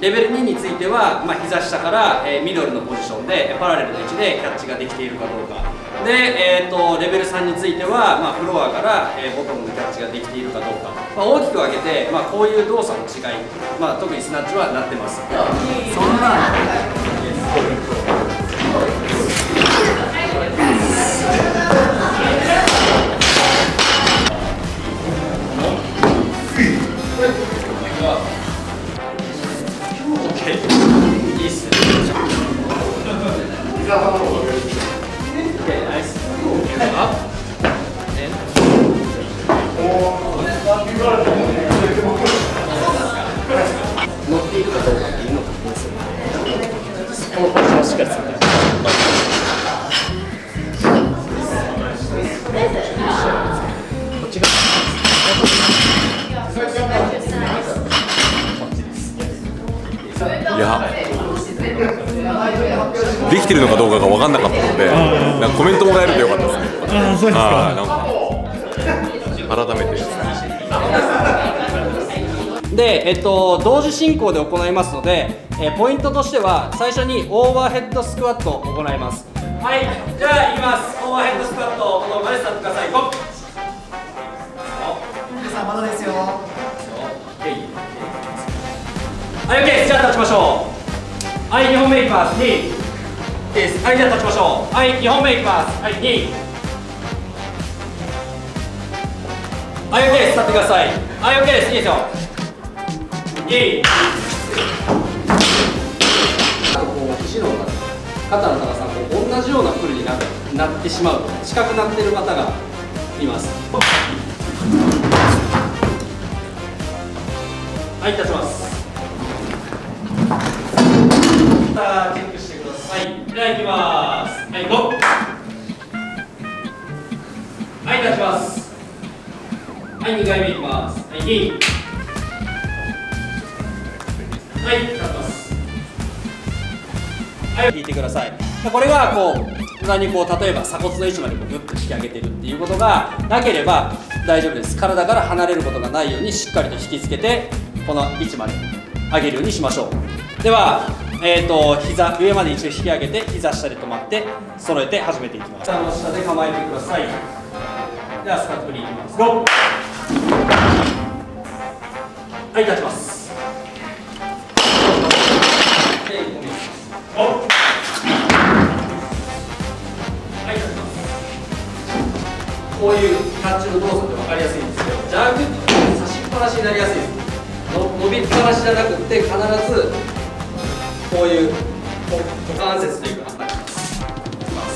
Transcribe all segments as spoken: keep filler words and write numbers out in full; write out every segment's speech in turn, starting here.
レベルにについては、まあ、膝下から、えー、ミドルのポジションでパラレルの位置でキャッチができているかどうかで、えー、とレベルさんについては、まあ、フロアから、えー、ボトムのキャッチができているかどうか、まあ、大きく分けて、まあ、こういう動作の違い、まあ、特にスナッチはなってます。そんないいっすね。乗っているかどうかっていうのを確認するので、このポジションをしっかりする。こっちがいやできてるのかどうかが分かんなかったので、なんかコメントもらえるとよかったですね。 ああ、そうですか。 なんか改めてで、えっと、同時進行で行いますので、えー、ポイントとしては最初にオーバーヘッドスクワットを行います。はい、じゃあいきます。オーバーヘッドスクワット、このまで立ってください。ゴー。 皆さんまだですよ。 はい、オッケーです。じゃあ立ちましょう。はい、にほんめいきます。にです。はい、じゃあ立ちましょう。はい、にほんめいきます。はい、にはい、オッケーです。立ってください。はい、オッケーです。いいですよ。にあとこう肘の肩の高さがこう同じようなプルにななってしまう、近くなっている方がいます。はい、立ちます。さあチェックしてください。では行きます。はい、ゴー。はい、立ちます。はい、にかいめいきます。はい、にはい、立ちます。はい、引いてください。これがこう裏にこう例えば鎖骨の位置までこうグッと引き上げてるっていうことがなければ大丈夫です。体から離れることがないようにしっかりと引きつけてこの位置まで上げるようにしましょう。では、えーと膝上まで一度引き上げて膝下で止まって揃えて始めていきます。膝の下で構えてください。ではスカットフリーいきます。ゴー。はい、立ちます。こういうキャッチの動作って分かりやすいんですけど、ジャークって差しっぱなしになりやすいです。の伸びっぱなしじゃなくて必ずこういう股関節というかあります。いきます。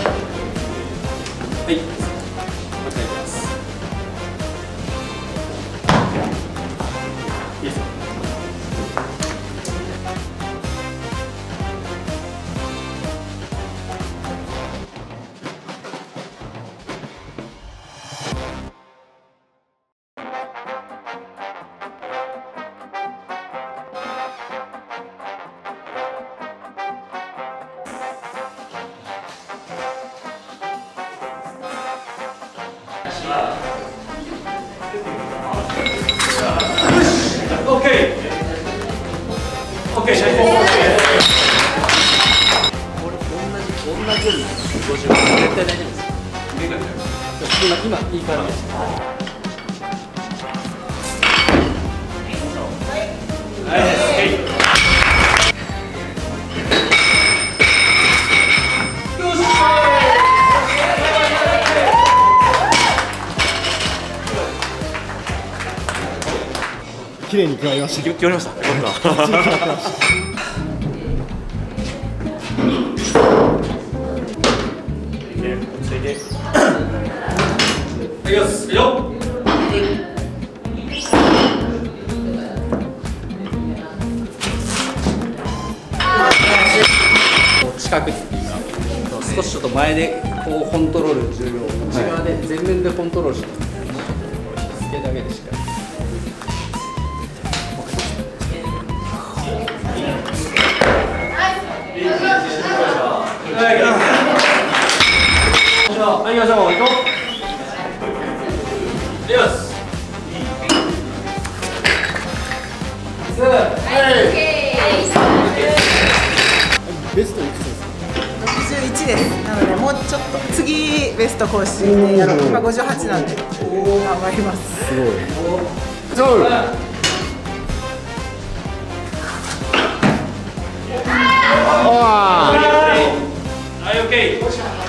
はい。もう一回いきます。いいですよ。オッケー。オッケー。これ同じ同じようにごじゅう絶対大丈夫です。今今いい感じです。はい。 綺麗に決まりました。 決まりました。よかった。 決まってました。 落ち着いて。 いきます。よ。近くっていうか、少しちょっと前でこうコントロール重要。内側で前面でコントロールして、引き付けだけでしっかり。はい、行きましょう。はい、行こう。行きます。はい。 です。なのでもうちょっと次ベスト更新でやろう。今ごじゅうはちなんで頑張ります。 すごい。そう。あはい、オッケー。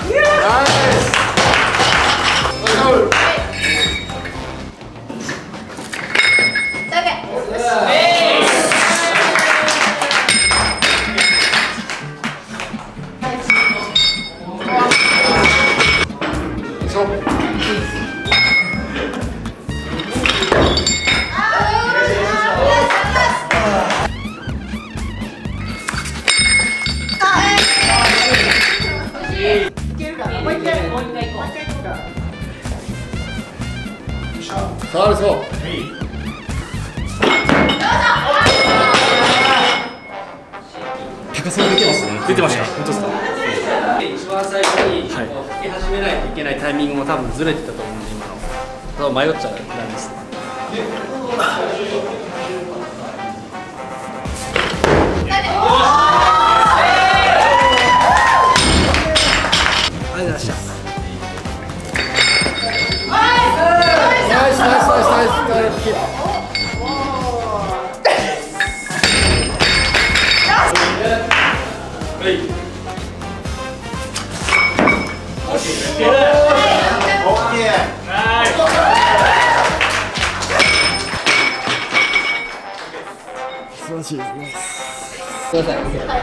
触るそう。高さ出てますね。 出てました。本当ですか。 一番最初に吹き始めないといけないタイミングも多分ずれてたと思うんで、今の。多分迷っちゃうダメですね。ありがとうございました。 ナイスナイスナイスナイスナイス。 はい。 素晴らしいですね。 ください。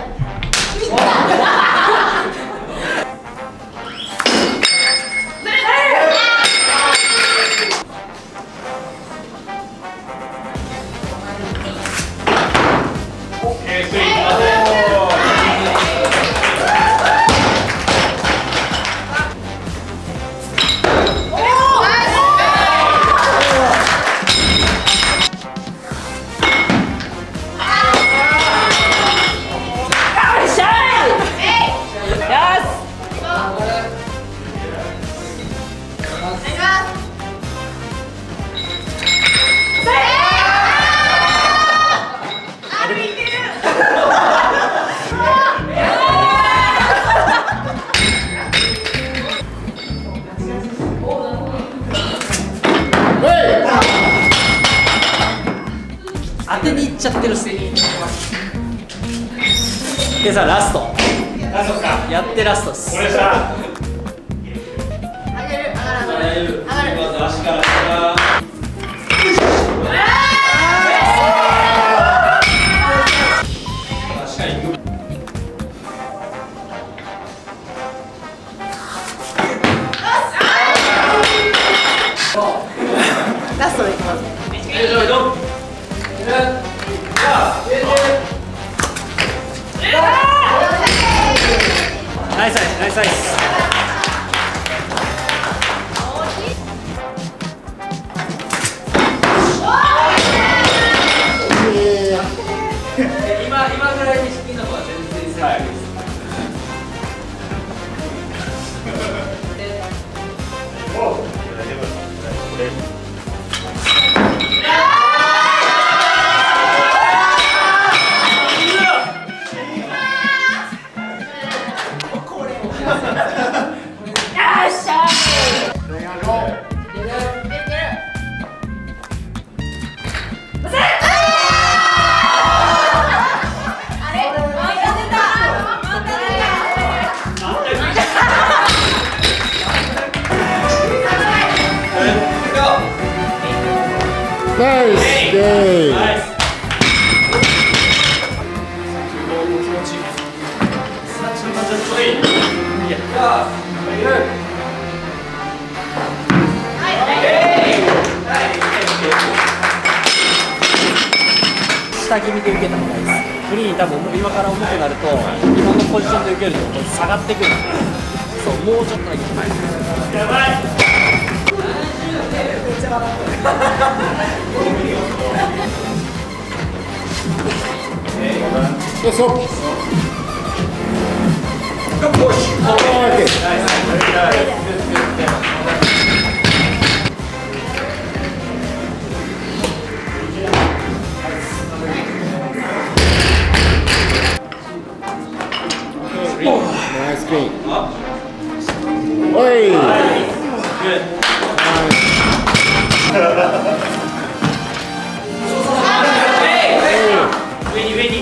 当てにいっちゃってるっす。でさ、ラスト。ラストか。やってラストっす。これさ。上げる、上がる、上がる。まず足から下。 ラストでいきます。 ナイスナイスナイスナイス。今今ぐらいに好きなのは全然セーフです。 ナイスゲーム。 下気味で受けた方がいいです。フリーに多分今から重くなると今のポジションで受けると下がってくる。そう、もうちょっとだけ前。やばい。 よいしょ。ナイス。 スクリーン。おい。 上に上に。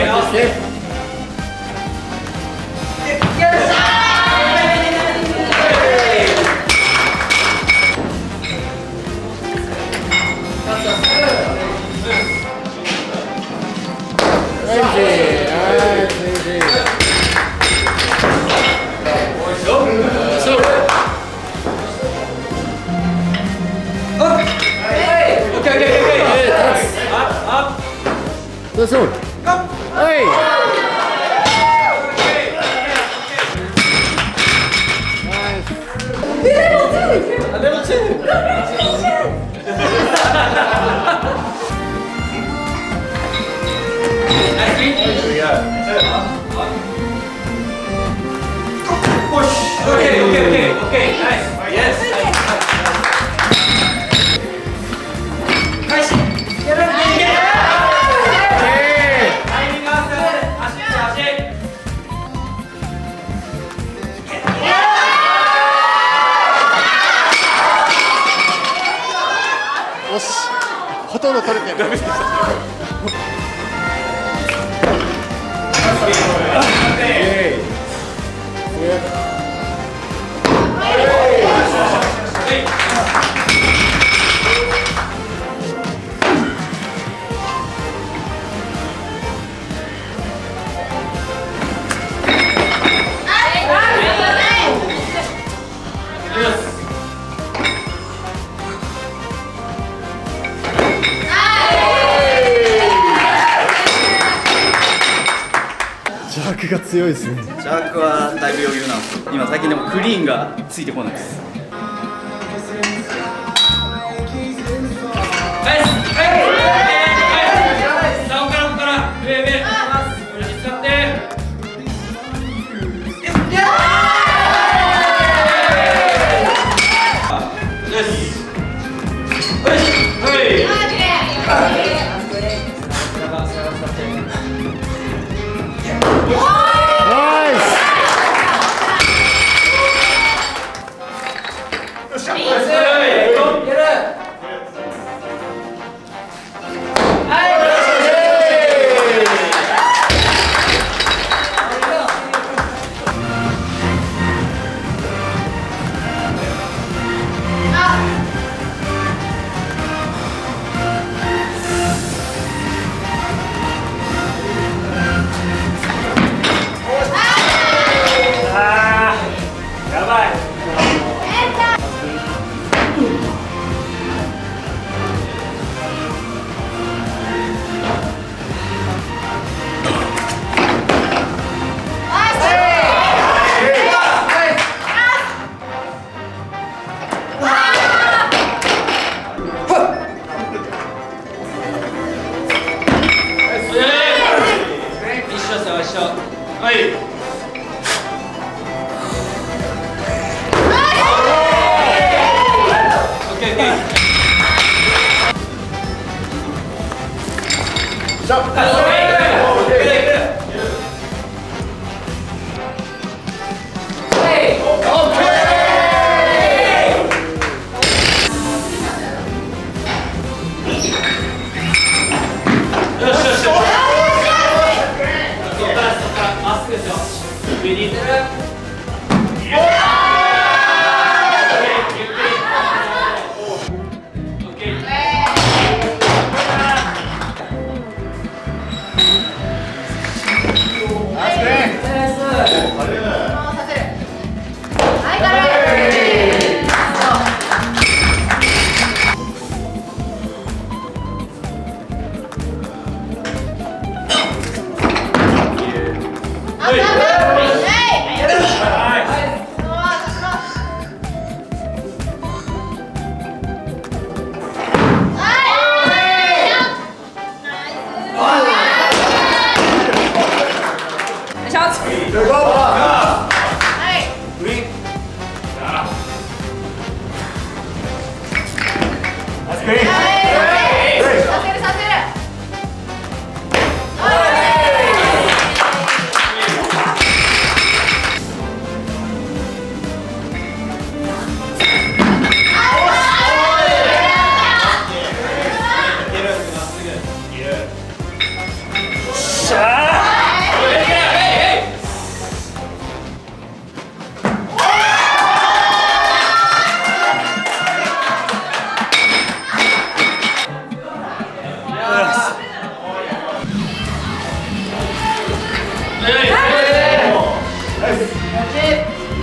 そうそう。はい。よし、ほとんど取れてる。ダメでした。ジャークが強いですね。 ジャークはだいぶ余裕なんですよ。今最近でもクリーンがついてこないです。 はい